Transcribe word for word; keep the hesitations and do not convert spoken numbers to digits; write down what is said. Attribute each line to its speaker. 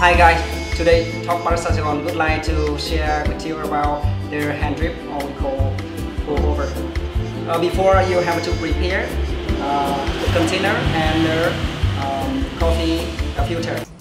Speaker 1: Hi guys, today Talk Parastation would like to share with you about the hand drip, or we call pour over. Uh, before you have to prepare uh, the container and the um, coffee filter.